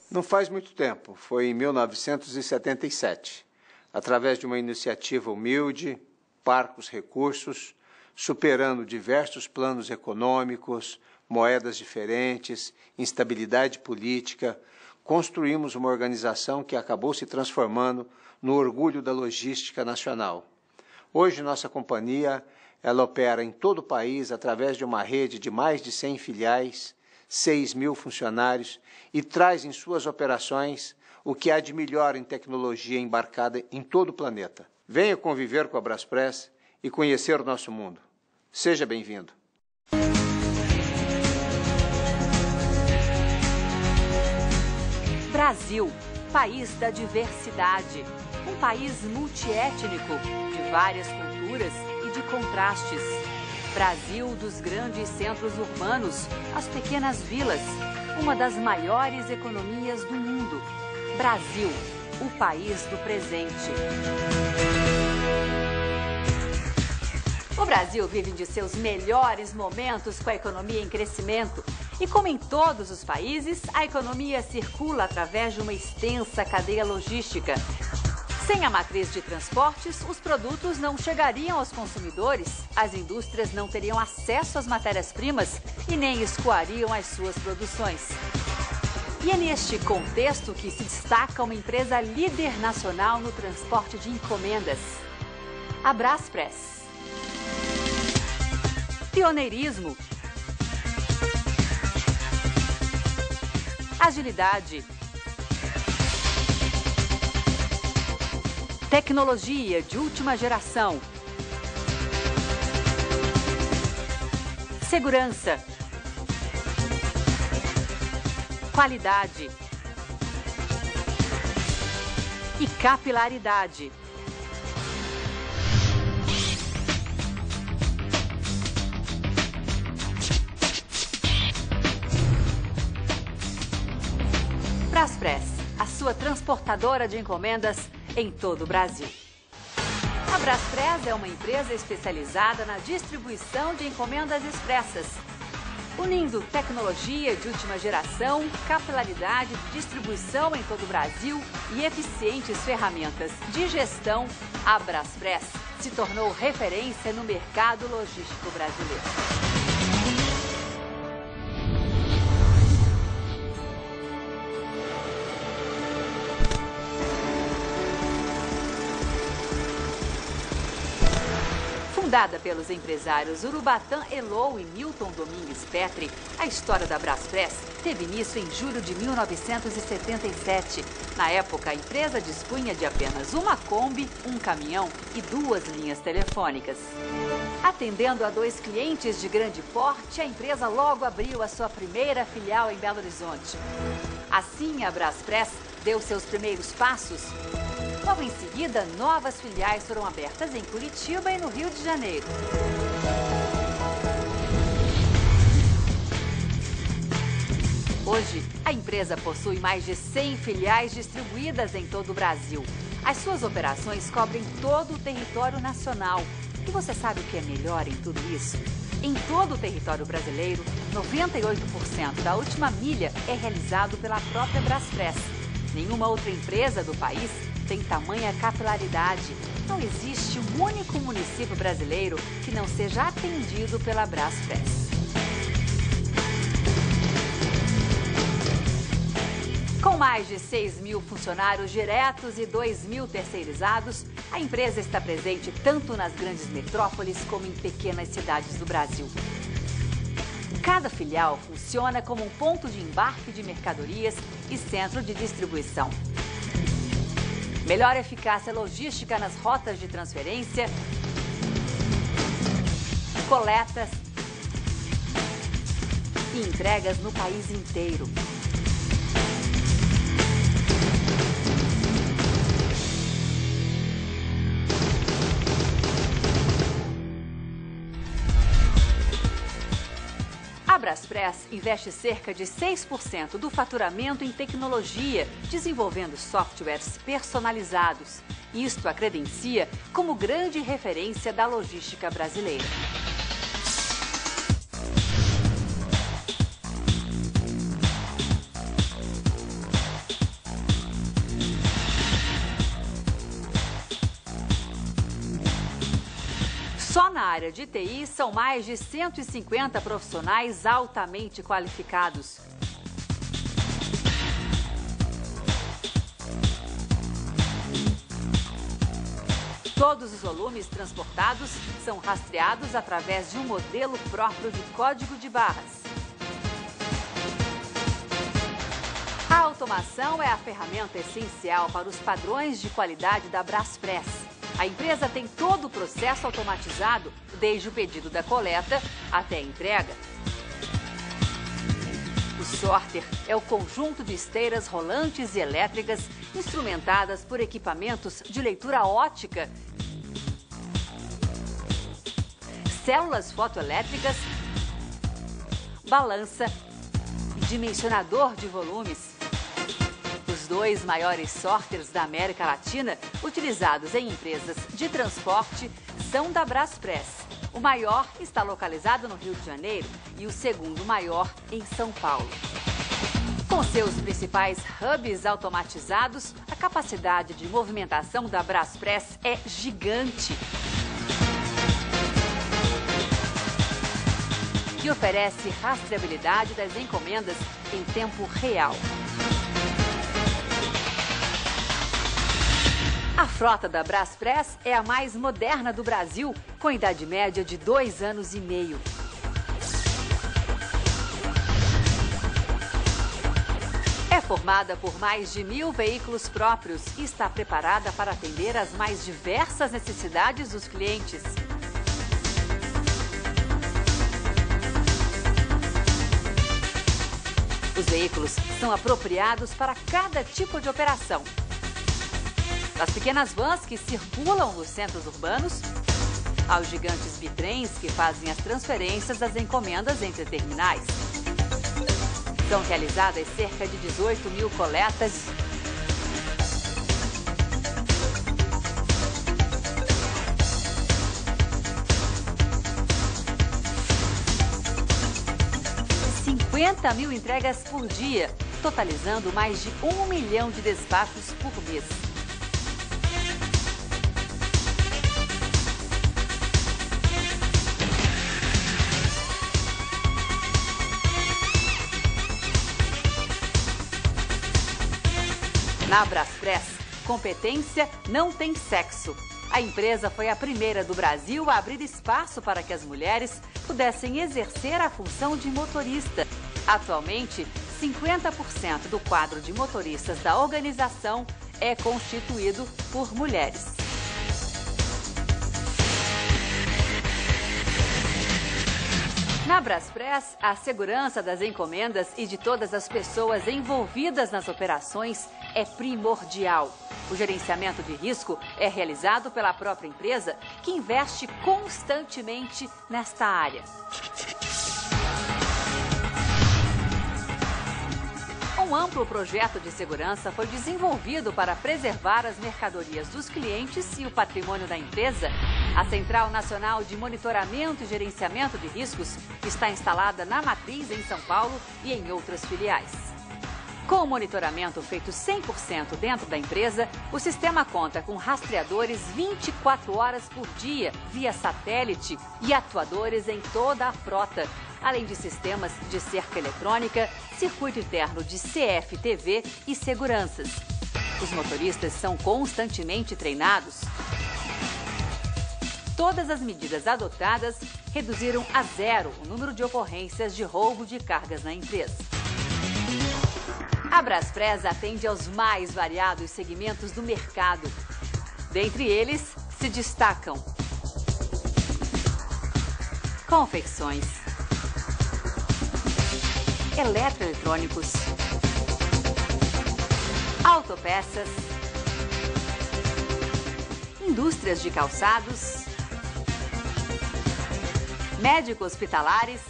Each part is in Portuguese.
Não faz muito tempo, foi em 1977, através de uma iniciativa humilde, parcos recursos, superando diversos planos econômicos, moedas diferentes, instabilidade política, construímos uma organização que acabou se transformando no orgulho da logística nacional. Hoje, nossa companhia ela opera em todo o país através de uma rede de mais de 100 filiais, 6.000 funcionários e traz em suas operações o que há de melhor em tecnologia embarcada em todo o planeta. Venha conviver com a Braspress e conhecer o nosso mundo. Seja bem-vindo. Brasil, país da diversidade, um país multiétnico, de várias culturas e de contrastes. Brasil dos grandes centros urbanos, as pequenas vilas, uma das maiores economias do mundo. Brasil, o país do presente. O Brasil vive de seus melhores momentos com a economia em crescimento. E como em todos os países, a economia circula através de uma extensa cadeia logística. Sem a matriz de transportes, os produtos não chegariam aos consumidores, as indústrias não teriam acesso às matérias-primas e nem escoariam as suas produções. E é neste contexto que se destaca uma empresa líder nacional no transporte de encomendas, a Braspress. Pioneirismo, agilidade, tecnologia de última geração, segurança, qualidade e capilaridade. Braspress, a sua transportadora de encomendas em todo o Brasil. A Braspress é uma empresa especializada na distribuição de encomendas expressas, unindo tecnologia de última geração, capilaridade de distribuição em todo o Brasil e eficientes ferramentas de gestão. A Braspress se tornou referência no mercado logístico brasileiro. Fundada pelos empresários Urubatã Elou e Milton Domingues Petri, a história da Braspress teve início em julho de 1977. Na época, a empresa dispunha de apenas uma Kombi, um caminhão e 2 linhas telefônicas. Atendendo a 2 clientes de grande porte, a empresa logo abriu a sua primeira filial em Belo Horizonte. Assim, a Braspress deu seus primeiros passos. Logo em seguida, novas filiais foram abertas em Curitiba e no Rio de Janeiro. Hoje, a empresa possui mais de 100 filiais distribuídas em todo o Brasil. As suas operações cobrem todo o território nacional. E você sabe o que é melhor em tudo isso? Em todo o território brasileiro, 98% da última milha é realizado pela própria Braspress. Nenhuma outra empresa do país tem tamanha capilaridade. Não existe um único município brasileiro que não seja atendido pela Braspress. Com mais de 6.000 funcionários diretos e 2.000 terceirizados, a empresa está presente tanto nas grandes metrópoles como em pequenas cidades do Brasil. Cada filial funciona como um ponto de embarque de mercadorias e centro de distribuição. Melhor eficácia logística nas rotas de transferência, coletas e entregas no país inteiro. A Braspress investe cerca de 6% do faturamento em tecnologia, desenvolvendo softwares personalizados. Isto a credencia como grande referência da logística brasileira. Só na área de TI são mais de 150 profissionais altamente qualificados. Todos os volumes transportados são rastreados através de um modelo próprio de código de barras. A automação é a ferramenta essencial para os padrões de qualidade da Braspress. A empresa tem todo o processo automatizado, desde o pedido da coleta até a entrega. O sorter é o conjunto de esteiras rolantes e elétricas instrumentadas por equipamentos de leitura óptica, células fotoelétricas, balança e dimensionador de volumes. Os dois maiores sorters da América Latina, utilizados em empresas de transporte, são da Braspress. O maior está localizado no Rio de Janeiro e o segundo maior em São Paulo. Com seus principais hubs automatizados, a capacidade de movimentação da Braspress é gigante e oferece rastreabilidade das encomendas em tempo real. A frota da Braspress é a mais moderna do Brasil, com idade média de 2 anos e meio. É formada por mais de 1.000 veículos próprios e está preparada para atender às mais diversas necessidades dos clientes. Os veículos são apropriados para cada tipo de operação. Das pequenas vans que circulam nos centros urbanos, aos gigantes bitrens que fazem as transferências das encomendas entre terminais. São realizadas cerca de 18.000 coletas e 50.000 entregas por dia, totalizando mais de 1 milhão de despachos por mês. Na Braspress, competência não tem sexo. A empresa foi a primeira do Brasil a abrir espaço para que as mulheres pudessem exercer a função de motorista. Atualmente, 50% do quadro de motoristas da organização é constituído por mulheres. Na Braspress, a segurança das encomendas e de todas as pessoas envolvidas nas operações é primordial. O gerenciamento de risco é realizado pela própria empresa, que investe constantemente nesta área. Um amplo projeto de segurança foi desenvolvido para preservar as mercadorias dos clientes e o patrimônio da empresa. A Central Nacional de Monitoramento e Gerenciamento de Riscos está instalada na matriz em São Paulo e em outras filiais. Com o monitoramento feito 100% dentro da empresa, o sistema conta com rastreadores 24 horas por dia, via satélite e atuadores em toda a frota, além de sistemas de cerca eletrônica, circuito interno de CFTV e seguranças. Os motoristas são constantemente treinados. Todas as medidas adotadas reduziram a 0 o número de ocorrências de roubo de cargas na empresa. A Braspress atende aos mais variados segmentos do mercado. Dentre eles, se destacam confecções, eletroeletrônicos, autopeças, indústrias de calçados, médicos hospitalares,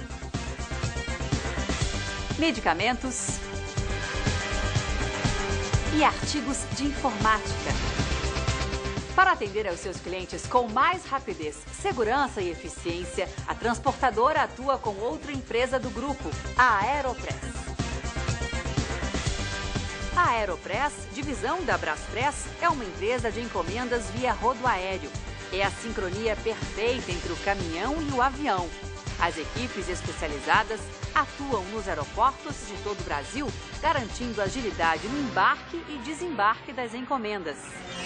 medicamentos e artigos de informática. Para atender aos seus clientes com mais rapidez, segurança e eficiência, a transportadora atua com outra empresa do grupo, a Aeropress. A Aeropress, divisão da Braspress, é uma empresa de encomendas via rodoaéreo. é a sincronia perfeita entre o caminhão e o avião. As equipes especializadas atuam nos aeroportos de todo o Brasil, garantindo agilidade no embarque e desembarque das encomendas.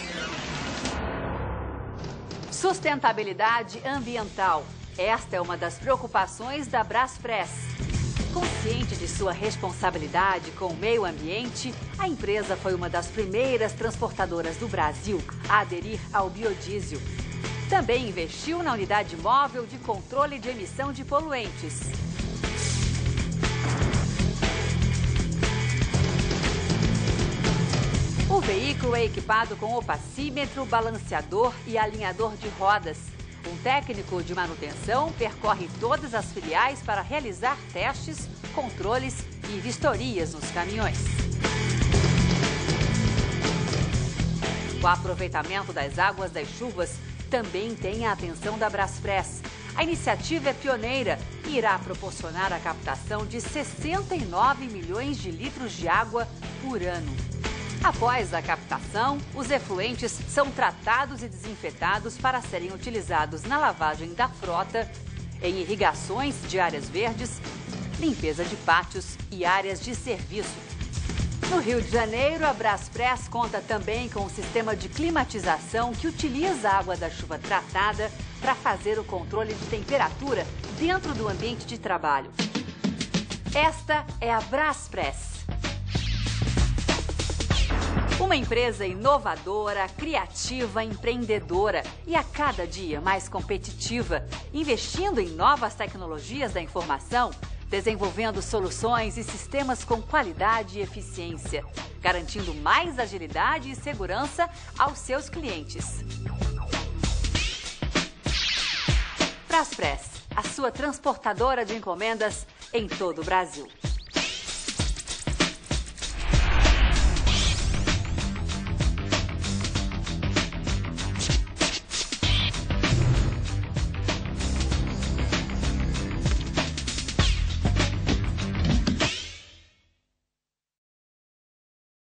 Sustentabilidade ambiental. Esta é uma das preocupações da Braspress. Consciente de sua responsabilidade com o meio ambiente, a empresa foi uma das primeiras transportadoras do Brasil a aderir ao biodiesel. Também investiu na unidade móvel de controle de emissão de poluentes. O veículo é equipado com opacímetro, balanceador e alinhador de rodas. Um técnico de manutenção percorre todas as filiais para realizar testes, controles e vistorias nos caminhões. O aproveitamento das águas das chuvas também tem a atenção da Braspress. A iniciativa é pioneira e irá proporcionar a captação de 69 milhões de litros de água por ano. Após a captação, os efluentes são tratados e desinfetados para serem utilizados na lavagem da frota, em irrigações de áreas verdes, limpeza de pátios e áreas de serviço. No Rio de Janeiro, a Braspress conta também com um sistema de climatização que utiliza a água da chuva tratada para fazer o controle de temperatura dentro do ambiente de trabalho. Esta é a Braspress. Uma empresa inovadora, criativa, empreendedora e a cada dia mais competitiva, investindo em novas tecnologias da informação, desenvolvendo soluções e sistemas com qualidade e eficiência, garantindo mais agilidade e segurança aos seus clientes. Braspress, a sua transportadora de encomendas em todo o Brasil.